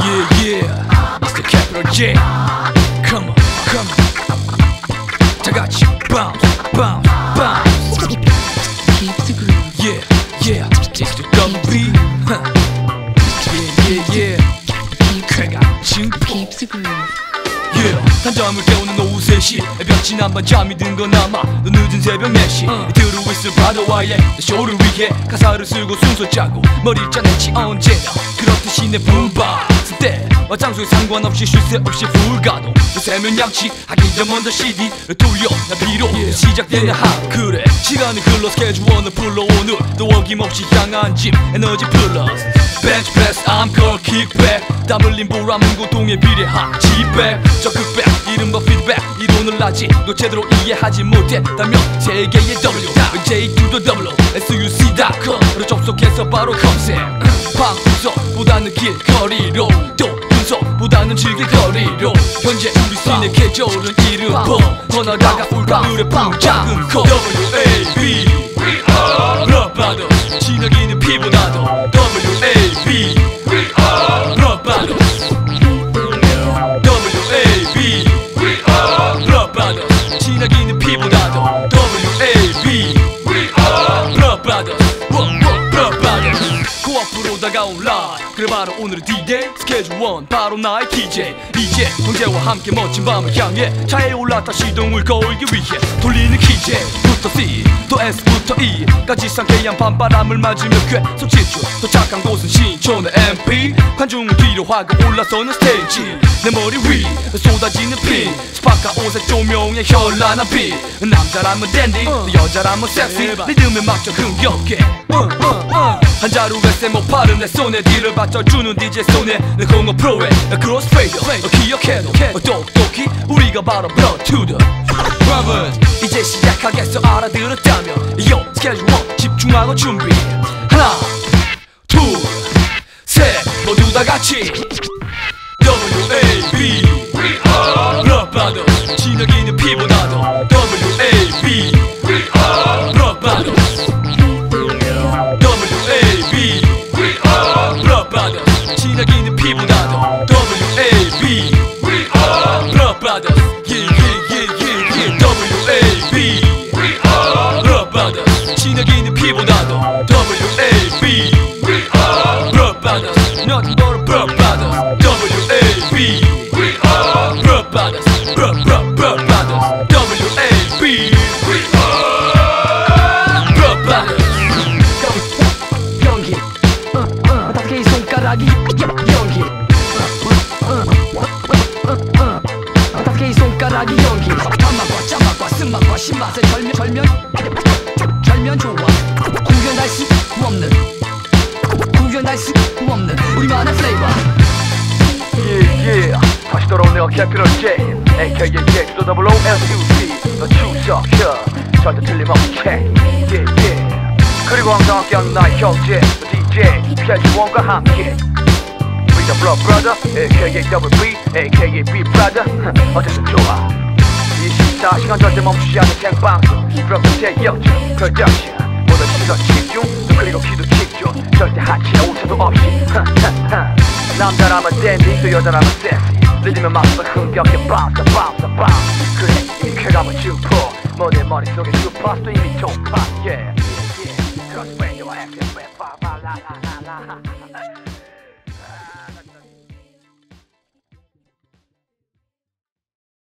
Yeah, it's the capital J. Come on, come on. 다 같이 bounce, bounce, bounce. Keep the groove. Yeah, it's the double B. Yeah. 쾌가 증폭. Keep the groove. 단잠을 깨우는 오후 3시 벽진 한번 잠이 든 건 아마 너 늦은 새벽 4시 들어있을 바다와의 쇼를 위해 가사를 쓰고 순서 짜고 머리를 짜냈지 언제나 그렇듯이 내 분바 때와 장소에 상관없이 쉴 새 없이 불가동 너 세면 양치하기 전 먼저 CD를 돌려 나 비록 시작되는 하루 그래 시간이 흘러 스케줄원을 불러 오늘 또 어김없이 향한 집 에너지 플러스 벤치 프레스 암컬 킥백 땀 흘린 보람은 고통에 비례한 지백 적극백 이른바 피드백 이론을 아직 너 제대로 이해하지 못했다면 세계의 W J to the W SUC.com으로 접속해서 바로 검색 방구석보다는 길거리로 또 분석보다는 즐길거리로 현재 우리 씬의 계절은 이름 번호나다가 올가을의 풍작은 코 WAB We are Blood Brothers 진하기는 피보다도 WAB We are Blood Brothers WAB We are Blood Brothers 진하기는 피보다도 WAB We are Blood Brothers Blood Brothers 코앞으로 다가온 라이브 그래 바로 오늘의 D-Day 스케줄 1 바로 나의 TJ 이제 형제와 함께 멋진 밤을 향해 차에 올라타 시동을 걸기 위해 돌리는 키제부터 C 또 S부터 E까지 상쾌한 밤바람을 맞으며 계속 질주 도착한 곳은 신촌의 MP 관중은 뒤로 화가 올라서는 스테이지 내 머리 위 쏟아지는 핀 스파카 오색 조명의 현란한 빛 남자라면 댄디 여자라면 섹시 리듬에 맞춰 흥겹게 한 자루에 세모파른 내 손에 뒤를 받쳐주는 DJ 손에 내 공업 프로의 크로스페이더 기억해도 똑똑히 우리가 바로 Blood to the Brothers 이제 시작하겠어 알아들었다면 Yo 스케줄 1 집중하고 준비 하나 둘 셋 모두 다 같이 WAB We are Blood Brothers 진하기는 피보다도 WAB We are Blood Brothers WAB We are Blood Brothers 진하기는 피보다도 WAB We are Blood Brothers Yeah WAB We are Blood Brothers 진하기는 피보다도 WAB We are Blood Brothers Nothing but a Blood Brothers WAB We are Blood Brothers Blood Brothers WAB We are Blood Brothers 연기 다섯 개의 손가락이 연기 다섯 개의 손가락이 연기 단맛과 짠맛과 쓴맛과 신맛의 절면 좋아 구별할 수 없는 우리만의 플레이버 Yeah 다시 돌아온 내가 캐피럴 J AKA J to the double O SUC 너 추석혀 절대 틀림없이 Yeah 그리고 항상 함께하는 나의 형제 DJ 캐주원과 함께 We the Blood Brother AKA Double B AKA B Brother 어쨌든 좋아 24시간 절대 멈추지 않는 생방송 프로젝트의 역전 프로덕션 모든 시선 집중 또 그리고 귀도 집중 절대 하치나 오차도 없이 남자라면 댄디 또 여자라면 섹시 리듬에 맞서 흥겹게 bounce 그래 이미 쾌감은 증폭 모든 머릿속에 슈퍼스도 이미 통파 Yeah Crossfade, your active, la la la la.